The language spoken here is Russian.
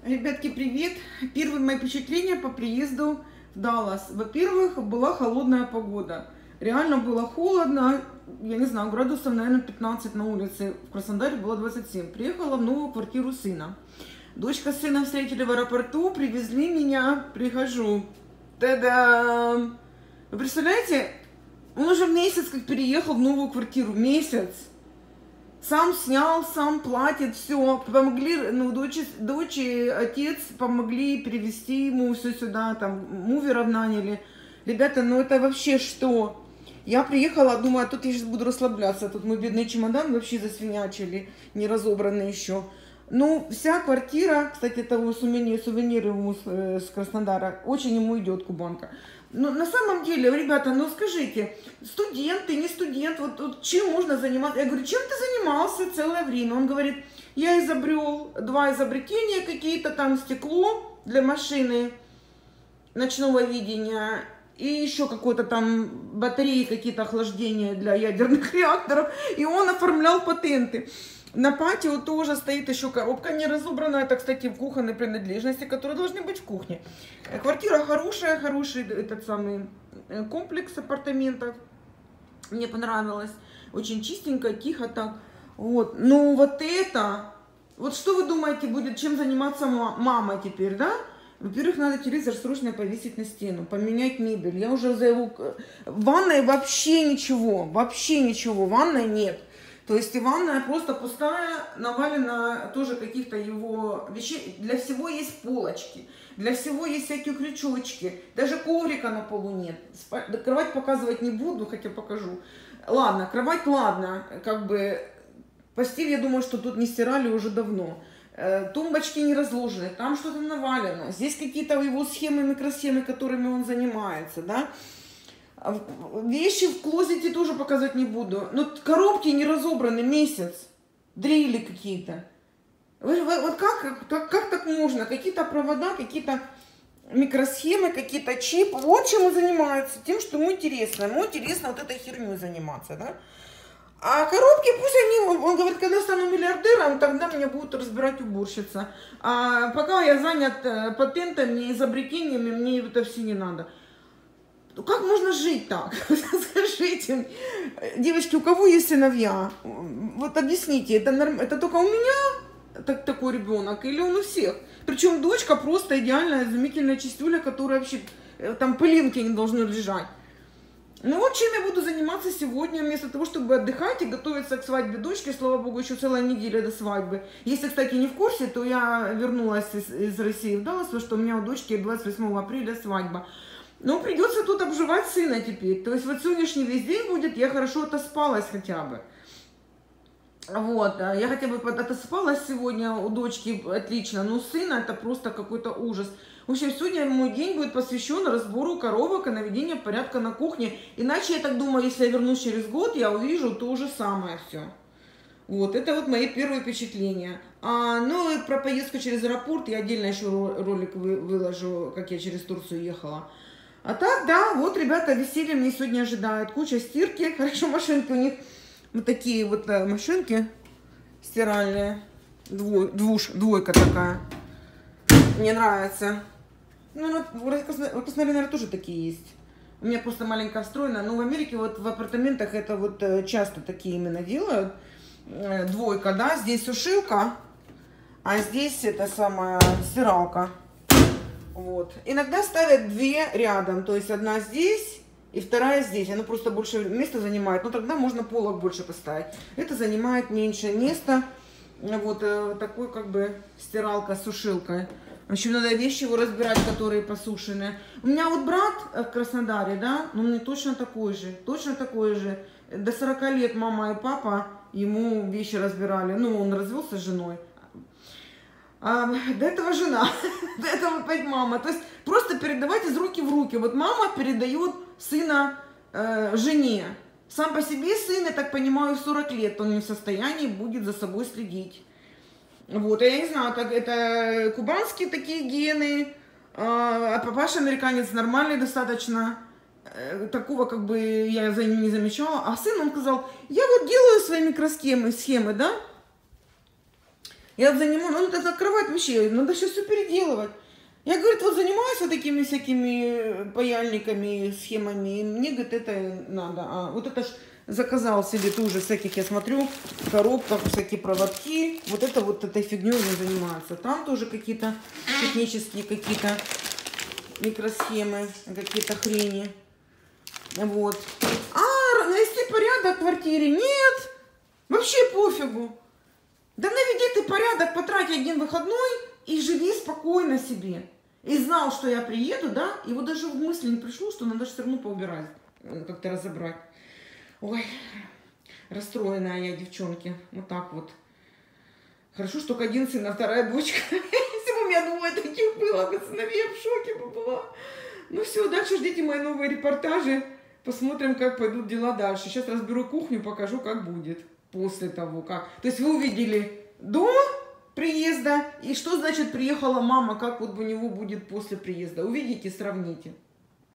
Ребятки, привет! Первые мои впечатления по приезду в Даллас. Во-первых, была холодная погода. Реально было холодно, я не знаю, градусов, наверное, 15 на улице. В Краснодаре было 27. Приехала в новую квартиру сына. Дочка с сыном встретили в аэропорту, привезли меня, прихожу. Та-дам! Вы представляете, он уже месяц как переехал в новую квартиру. Месяц. Сам снял, сам платит, все. Помогли, ну, дочь и отец помогли перевезти ему все сюда, там, муверов наняли. Ребята, ну это вообще что? Я приехала, думаю, тут я сейчас буду расслабляться. Тут мой бедный чемодан вообще засвинячили, не разобранный еще. Ну, вся квартира, кстати, это сувениры ему с Краснодара, очень ему идет кубанка. Ну, на самом деле, ребята, ну скажите, студент, ты не студент, вот чем можно заниматься? Я говорю, чем ты занимался целое время? Он говорит, я изобрел 2 изобретения какие-то, там стекло для машины ночного видения и еще какой-то там батареи, какие-то охлаждения для ядерных реакторов, и он оформлял патенты. На патио тоже стоит еще коробка не разобранная. Это, кстати, кухонные принадлежности, которые должны быть в кухне. Квартира хорошая, хороший этот самый комплекс апартаментов. Мне понравилось. Очень чистенько, тихо так. Вот. Ну вот это... Вот что вы думаете, будет чем заниматься мама теперь, да? Во-первых, надо телевизор срочно повесить на стену, поменять мебель. Я уже за его... В ванной вообще ничего, ванной нет. То есть и ванная просто пустая, навалена тоже каких-то его вещей. Для всего есть полочки, для всего есть всякие крючочки. Даже коврика на полу нет. Кровать показывать не буду, хотя покажу. Ладно, кровать, ладно. Как бы постель, я думаю, что тут не стирали уже давно. Тумбочки не разложены, там что-то навалено. Здесь какие-то его схемы, микросхемы, которыми он занимается, да. Вещи в клозете тоже показывать не буду. Но коробки не разобраны месяц. Дрели какие-то. Вот как так можно? Какие-то провода, какие-то микросхемы, какие-то чипы. Вот чем он занимается. Тем, что ему интересно. Ему интересно вот этой херней заниматься, да? А коробки, пусть они, он говорит, когда стану миллиардером, тогда меня будут разбирать уборщица. А пока я занят патентами, изобретениями, мне это все не надо. Как можно жить так? Скажите, девочки, у кого есть сыновья? Вот объясните, это только у меня такой ребенок или он у всех? Причем дочка просто идеальная, изумительная чистюля, которая вообще, там пылинки не должны лежать. Ну вот чем я буду заниматься сегодня, вместо того, чтобы отдыхать и готовиться к свадьбе дочки, слава богу, еще целая неделя до свадьбы. Если, кстати, не в курсе, то я вернулась из России в Даллас, потому что у меня у дочки 28 апреля свадьба. Но придется тут обживать сына теперь. То есть вот сегодняшний весь день будет, я хорошо отоспалась хотя бы. Вот, я хотя бы отоспалась сегодня, у дочки отлично, но у сына это просто какой-то ужас. В общем, сегодня мой день будет посвящен разбору коробок и наведению порядка на кухне. Иначе, я так думаю, если я вернусь через год, я увижу то же самое все. Вот, это вот мои первые впечатления. Ну и про поездку через аэропорт я отдельно еще ролик выложу, как я через Турцию ехала. А так, да, вот, ребята, веселье мне сегодня ожидает. Куча стирки. Хорошо, машинки у них вот такие вот машинки стиральные. Двойка такая. Мне нравится. Ну, в Краснодаре, наверное, тоже такие есть. У меня просто маленькая встроена. Но в Америке вот в апартаментах это вот часто такие именно делают. Двойка, да. Здесь сушилка, а здесь это самая стиралка. Вот. Иногда ставят 2 рядом, то есть одна здесь и вторая здесь. Она просто больше места занимает, но тогда можно полок больше поставить. Это занимает меньше места. Вот такой как бы стиралка с сушилкой. В общем, надо вещи его разбирать, которые посушены. У меня вот брат в Краснодаре, да, но мне точно такой же. До 40 лет мама и папа ему вещи разбирали. Ну, он развелся с женой. До этого жена, до этого опять мама. То есть просто передавать из руки в руки. Вот мама передает сына жене. Сам по себе сын, я так понимаю, в 40 лет он не в состоянии будет за собой следить. Вот, я не знаю, это кубанские такие гены, а папаша американец нормальный достаточно. Такого как бы я за ним не замечала. А сын, он сказал, я вот делаю свои микросхемы, да. Я вот занимаюсь, ну, это кровать вообще, надо сейчас все переделывать. Я, говорит, вот занимаюсь вот такими всякими паяльниками, схемами, и мне, говорит, это надо. А вот это ж заказал себе тоже всяких, я смотрю, в коробках всякие проводки. Вот этой фигней не занимается. Там тоже какие-то технические какие-то микросхемы, какие-то хрени. Вот. А навести порядок в квартире? Нет. Вообще пофигу. Да наведи ты порядок, потрать один выходной и живи спокойно себе. И знал, что я приеду, да, и вот даже в мысли не пришло, что надо все равно поубирать, как-то разобрать. Ой, расстроенная я, девчонки, вот так вот. Хорошо, что только один сын, а вторая дочка. Если бы у меня двое таких было, бы сыновей, я в шоке бы была. Ну все, дальше ждите мои новые репортажи. Посмотрим, как пойдут дела дальше. Сейчас разберу кухню, покажу, как будет после того, как. То есть вы увидели до приезда, и что значит приехала мама, как вот у него будет после приезда. Увидите, сравните.